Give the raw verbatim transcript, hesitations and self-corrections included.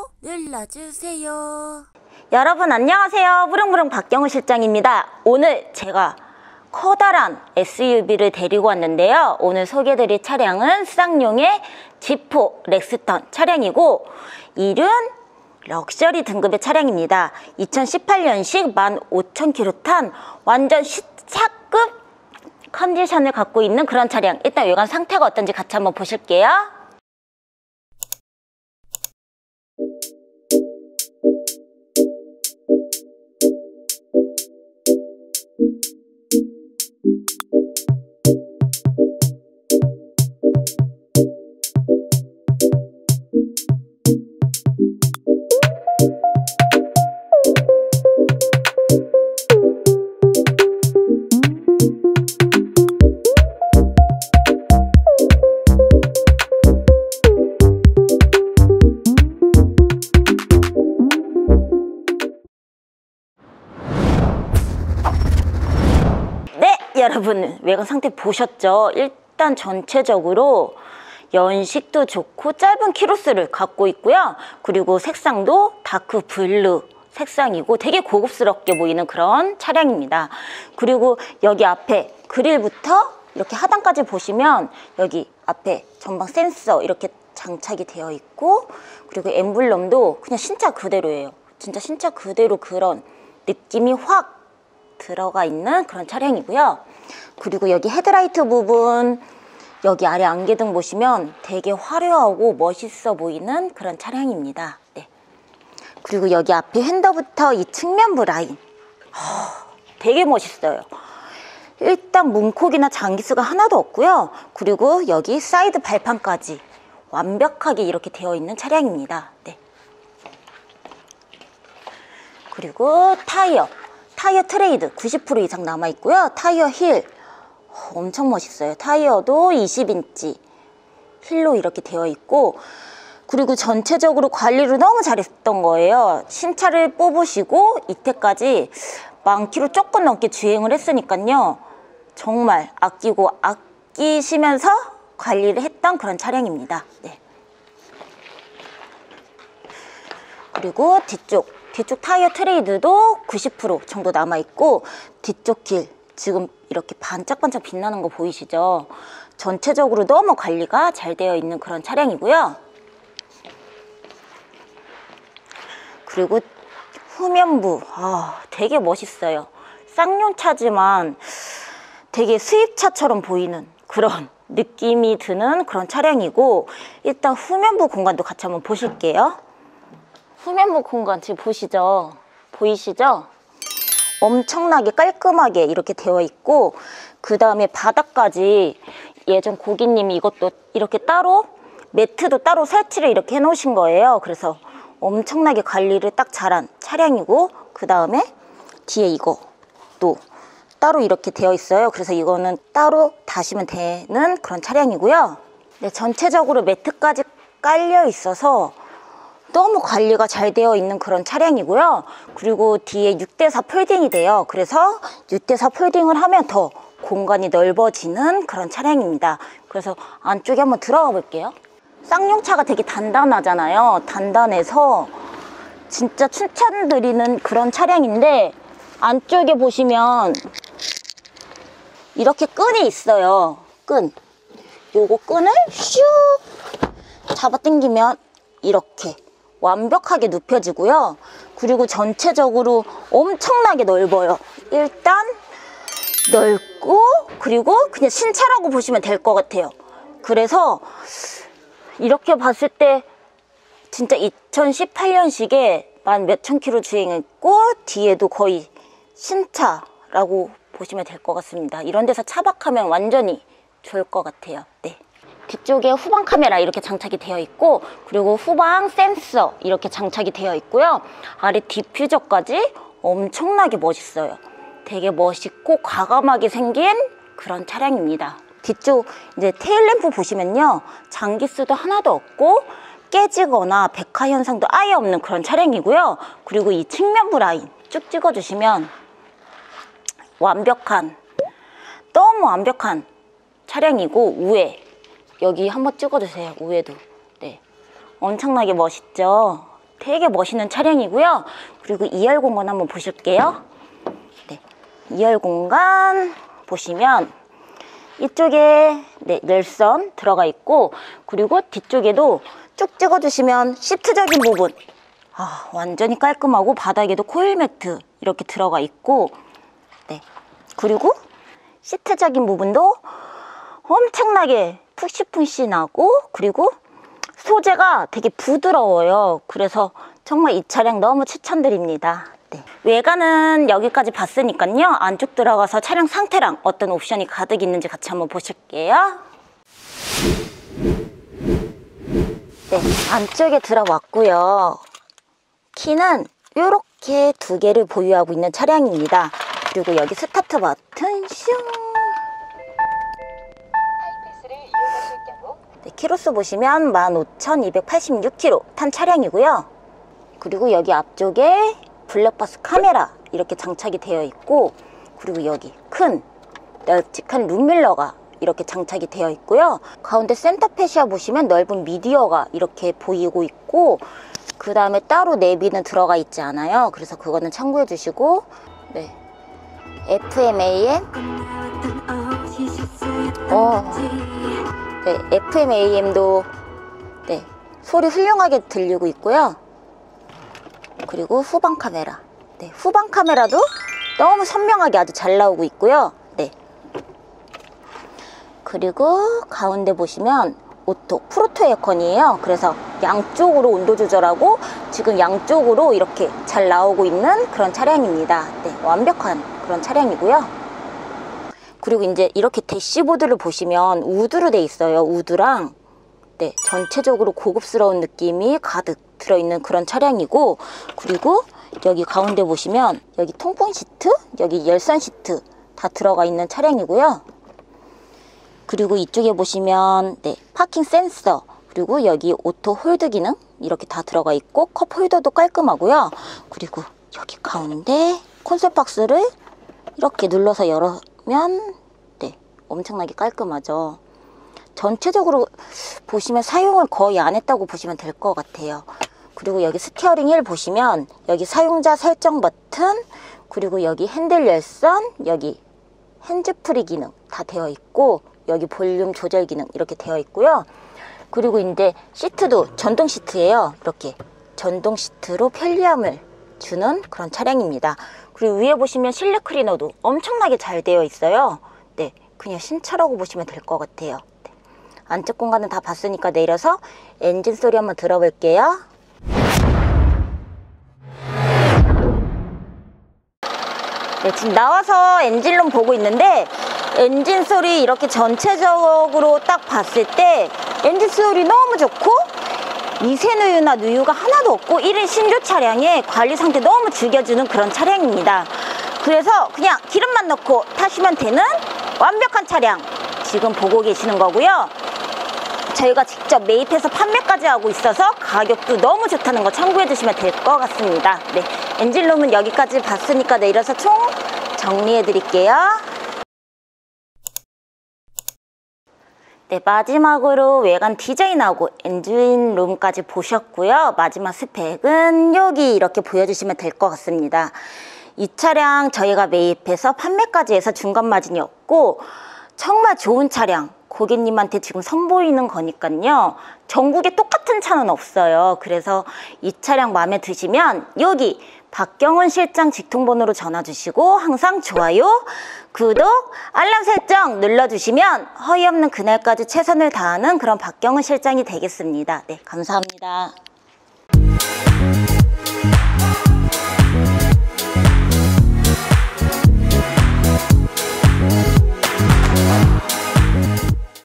눌러주세요. 여러분 안녕하세요. 부릉부릉 박경우 실장입니다. 오늘 제가 커다란 에스유브이를 데리고 왔는데요. 오늘 소개해드릴 차량은 쌍용의 지포 렉스턴 차량이고 일륜 럭셔리 등급의 차량입니다. 이천십팔 년식 만 오천 킬로미터 탄 완전 시차급 컨디션을 갖고 있는 그런 차량. 일단 외관 상태가 어떤지 같이 한번 보실게요. 여러분 외관 상태 보셨죠? 일단 전체적으로 연식도 좋고 짧은 키로수를 갖고 있고요. 그리고 색상도 다크 블루 색상이고 되게 고급스럽게 보이는 그런 차량입니다. 그리고 여기 앞에 그릴부터 이렇게 하단까지 보시면 여기 앞에 전방 센서 이렇게 장착이 되어 있고, 그리고 엠블럼도 그냥 신차 그대로예요. 진짜 신차 그대로 그런 느낌이 확 들어가 있는 그런 차량이고요. 그리고 여기 헤드라이트 부분, 여기 아래 안개등 보시면 되게 화려하고 멋있어 보이는 그런 차량입니다. 네. 그리고 여기 앞에 핸더부터 이 측면부 라인 허, 되게 멋있어요. 일단 문콕이나 장기수가 하나도 없고요. 그리고 여기 사이드 발판까지 완벽하게 이렇게 되어 있는 차량입니다. 네. 그리고 타이어 타이어 트레이드 구십 퍼센트 이상 남아있고요. 타이어 힐 엄청 멋있어요. 타이어도 이십 인치 힐로 이렇게 되어 있고, 그리고 전체적으로 관리를 너무 잘했던 거예요. 신차를 뽑으시고 이때까지 만 킬로 조금 넘게 주행을 했으니까요. 정말 아끼고 아끼시면서 관리를 했던 그런 차량입니다. 네. 그리고 뒤쪽 뒤쪽 타이어 트레이드도 구십 퍼센트 정도 남아있고, 뒤쪽 길 지금 이렇게 반짝반짝 빛나는 거 보이시죠? 전체적으로 너무 관리가 잘 되어 있는 그런 차량이고요. 그리고 후면부 아, 되게 멋있어요. 쌍용차지만 되게 수입차처럼 보이는 그런 느낌이 드는 그런 차량이고, 일단 후면부 공간도 같이 한번 보실게요. 후면부 공간 지금 보시죠? 보이시죠? 엄청나게 깔끔하게 이렇게 되어 있고, 그 다음에 바닥까지 예전 고객님이 이것도 이렇게 따로 매트도 따로 설치를 이렇게 해 놓으신 거예요. 그래서 엄청나게 관리를 딱 잘한 차량이고, 그 다음에 뒤에 이거 또 따로 이렇게 되어 있어요. 그래서 이거는 따로 다시면 되는 그런 차량이고요. 네, 전체적으로 매트까지 깔려 있어서 너무 관리가 잘 되어 있는 그런 차량이고요. 그리고 뒤에 육 대 사 폴딩이 돼요. 그래서 육 대 사 폴딩을 하면 더 공간이 넓어지는 그런 차량입니다. 그래서 안쪽에 한번 들어가 볼게요. 쌍용차가 되게 단단하잖아요. 단단해서 진짜 추천드리는 그런 차량인데, 안쪽에 보시면 이렇게 끈이 있어요. 끈. 요거 끈을 슉 잡아 당기면 이렇게 완벽하게 눕혀지고요. 그리고 전체적으로 엄청나게 넓어요. 일단 넓고, 그리고 그냥 신차라고 보시면 될 것 같아요. 그래서 이렇게 봤을 때 진짜 이천십팔 년식에 만 몇천 킬로 주행했고, 뒤에도 거의 신차라고 보시면 될 것 같습니다. 이런 데서 차박하면 완전히 좋을 것 같아요. 네. 뒤쪽에 후방 카메라 이렇게 장착이 되어 있고, 그리고 후방 센서 이렇게 장착이 되어 있고요. 아래 디퓨저까지 엄청나게 멋있어요. 되게 멋있고 과감하게 생긴 그런 차량입니다. 뒤쪽 이제 테일램프 보시면요, 장기수도 하나도 없고 깨지거나 백화 현상도 아예 없는 그런 차량이고요. 그리고 이 측면부 라인 쭉 찍어주시면 완벽한, 너무 완벽한 차량이고, 우회 여기 한번 찍어주세요. 우회도 네, 엄청나게 멋있죠. 되게 멋있는 차량이고요. 그리고 이 열 공간 한번 보실게요. 네, 이 열 공간 보시면 이쪽에 네, 넬선 들어가 있고, 그리고 뒤쪽에도 쭉 찍어주시면 시트적인 부분 아, 완전히 깔끔하고, 바닥에도 코일 매트 이렇게 들어가 있고, 네, 그리고 시트적인 부분도 엄청나게 푹신푹신하고, 그리고 소재가 되게 부드러워요. 그래서 정말 이 차량 너무 추천드립니다. 네. 외관은 여기까지 봤으니까요. 안쪽 들어가서 차량 상태랑 어떤 옵션이 가득 있는지 같이 한번 보실게요. 네, 안쪽에 들어왔고요. 키는 이렇게 두 개를 보유하고 있는 차량입니다. 그리고 여기 스타트 버튼 슝. 네, 키로수 보시면 만 오천이백팔십육 킬로미터 탄 차량이고요. 그리고 여기 앞쪽에 블랙박스 카메라 이렇게 장착이 되어 있고, 그리고 여기 큰 널찍한 룸밀러가 이렇게 장착이 되어 있고요. 가운데 센터 페시아 보시면 넓은 미디어가 이렇게 보이고 있고, 그 다음에 따로 내비는 들어가 있지 않아요. 그래서 그거는 참고해 주시고, 네, 에프엠, 에이엠 어, 네, 에프엠, 에이엠도 네, 소리 훌륭하게 들리고 있고요. 그리고 후방 카메라, 네, 후방 카메라도 너무 선명하게 아주 잘 나오고 있고요. 네, 그리고 가운데 보시면 오토 프로토 에어컨이에요. 그래서 양쪽으로 온도 조절하고 지금 양쪽으로 이렇게 잘 나오고 있는 그런 차량입니다. 네, 완벽한 그런 차량이고요. 그리고 이제 이렇게 대시보드를 보시면 우드로 돼 있어요. 우드랑 네, 전체적으로 고급스러운 느낌이 가득 들어있는 그런 차량이고, 그리고 여기 가운데 보시면 여기 통풍 시트, 여기 열선 시트 다 들어가 있는 차량이고요. 그리고 이쪽에 보시면 네, 파킹 센서, 그리고 여기 오토 홀드 기능 이렇게 다 들어가 있고, 컵 홀더도 깔끔하고요. 그리고 여기 가운데 콘솔 박스를 이렇게 눌러서 열으면 네, 엄청나게 깔끔하죠. 전체적으로 보시면 사용을 거의 안 했다고 보시면 될 것 같아요. 그리고 여기 스티어링 휠 보시면 여기 사용자 설정 버튼, 그리고 여기 핸들 열선, 여기 핸즈프리 기능 다 되어 있고, 여기 볼륨 조절 기능 이렇게 되어 있고요. 그리고 이제 시트도 전동 시트예요. 이렇게 전동 시트로 편리함을 주는 그런 차량입니다. 그리고 위에 보시면 실내 클리너도 엄청나게 잘 되어 있어요. 네, 그냥 신차라고 보시면 될 것 같아요. 네. 안쪽 공간은 다 봤으니까 내려서 엔진 소리 한번 들어볼게요. 네, 지금 나와서 엔진룸 보고 있는데, 엔진 소리 이렇게 전체적으로 딱 봤을 때 엔진 소리 너무 좋고, 미세누유나 누유가 하나도 없고 일 인 신조 차량의 관리 상태 너무 즐겨주는 그런 차량입니다. 그래서 그냥 기름만 넣고 타시면 되는 완벽한 차량 지금 보고 계시는 거고요. 저희가 직접 매입해서 판매까지 하고 있어서 가격도 너무 좋다는 거 참고해 주시면 될 것 같습니다. 네, 엔진룸은 여기까지 봤으니까 내려서 총 정리해 드릴게요. 네, 마지막으로 외관 디자인하고 엔진룸까지 보셨고요. 마지막 스펙은 여기 이렇게 보여주시면 될 것 같습니다. 이 차량 저희가 매입해서 판매까지 해서 중간 마진이 없고 정말 좋은 차량, 고객님한테 지금 선보이는 거니까요. 전국에 똑같은 차는 없어요. 그래서 이 차량 마음에 드시면 여기 박경훈 실장 직통번호로 전화 주시고 항상 좋아요, 구독, 알람 설정 눌러주시면 허위 없는 그날까지 최선을 다하는 그런 박경훈 실장이 되겠습니다. 네, 감사합니다.